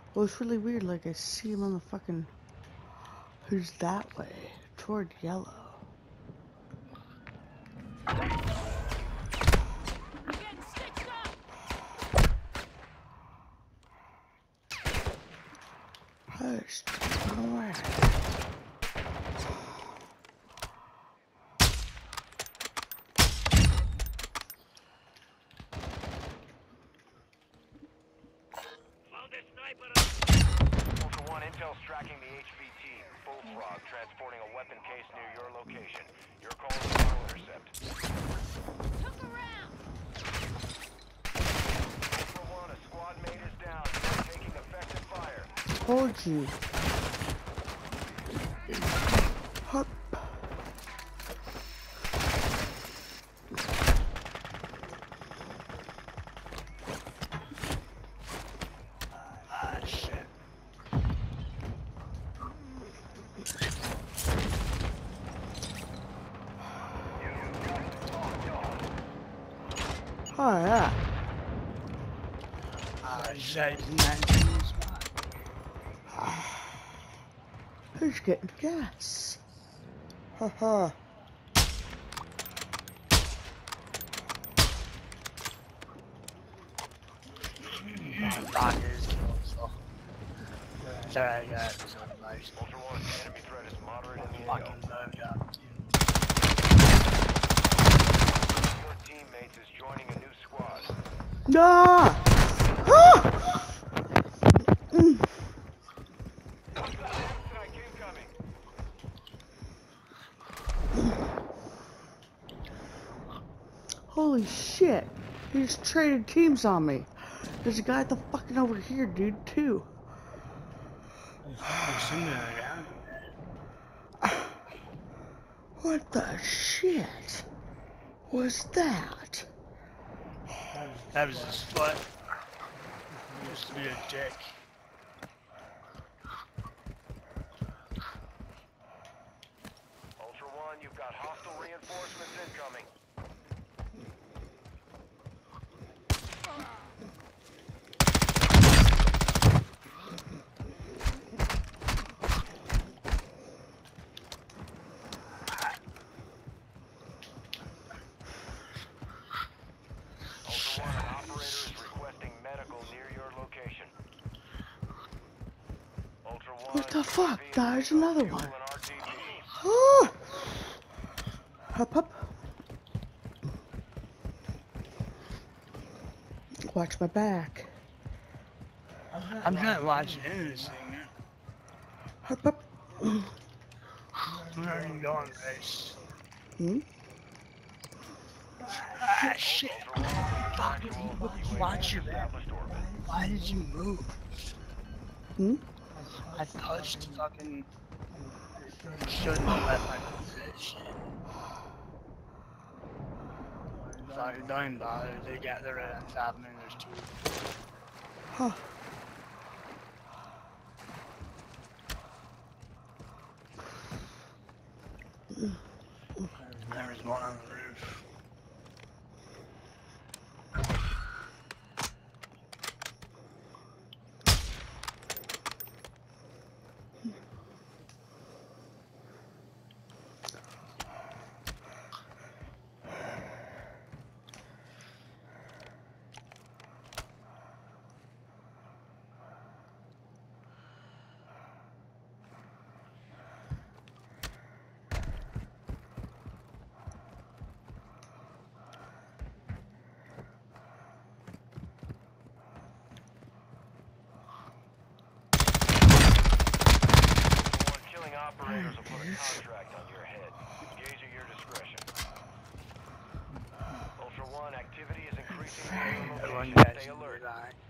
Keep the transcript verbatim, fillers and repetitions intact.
Well, it's really weird. Like, I see him on the fucking. Who's that way? Toward yellow. Hush. No way. Ultra One, Intel's tracking the H V T. Bullfrog transporting a weapon case near your location. Your call is auto intercept. Look around. Ultra One, a squad mate is down. You're taking effective fire. Told you. Hup. Ah, shit. Oh, yeah. Ah, shit. nineteen spot. Who's getting gas? Haha. Rock is killed, so. Sorry, I got some advice. Ultra One, enemy threat is moderate in the A O. Fucking moved up. Your teammates is joining a new squad. Nah! Ah! Mm. Strike incoming. Holy shit. He just traded teams on me. There's a guy at the fucking over here, dude, too. What the shit was that? That was his foot. He used to be a dick. Ultra One, you've got hostile reinforcements incoming. Ultra One, an operator is requesting medical near your location. Ultra One, What the fuck? U A V There's fuel another and one. R T B. Ah! Hup, hup. Watch my back. I'm not watching anything. Hup, hup. I'm not even going race. Hmm? Ah, shit. Fuck, watch your back. Why did you move? Hmm? I touched fucking. Shouldn't have left my position. Sorry, don't even bother. They got the red on top of me. There's two. Huh. There was one on the roof. Killing operators will put a contract on your head. Engage at your discretion. Ultra One, activity is increasing. Everyone Stay got alert. alert.